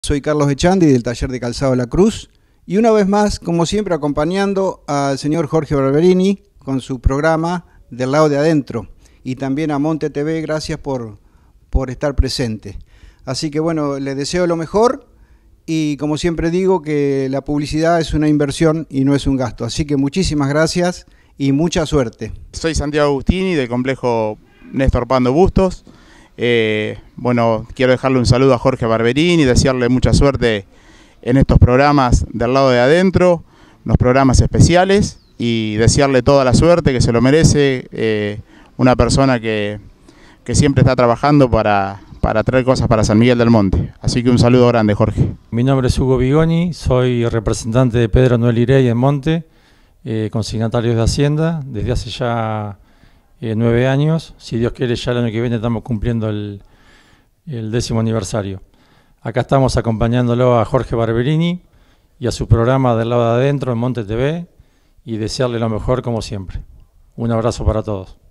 Soy Carlos Echandi del taller de calzado La Cruz y una vez más, como siempre, acompañando al señor Jorge Barberini con su programa Del Lado de Adentro, y también a Monte TV, gracias por estar presente. Así que bueno, les deseo lo mejor y como siempre digo que la publicidad es una inversión y no es un gasto. Así que muchísimas gracias y mucha suerte. Soy Santiago Agustini del complejo Néstor Pando Bustos. Bueno, quiero dejarle un saludo a Jorge Barberini y desearle mucha suerte en estos programas Del Lado de Adentro, los programas especiales, y desearle toda la suerte que se lo merece, una persona que siempre está trabajando para traer cosas para San Miguel del Monte. Así que un saludo grande, Jorge. Mi nombre es Hugo Bigoni, soy representante de Pedro Noel Irey en Monte, consignatarios de Hacienda, desde hace ya 9 años. Si Dios quiere, ya el año que viene estamos cumpliendo el 10º aniversario. Acá estamos acompañándolo a Jorge Barberini y a su programa Del Lado de Adentro en Monte TV, y desearle lo mejor como siempre. Un abrazo para todos.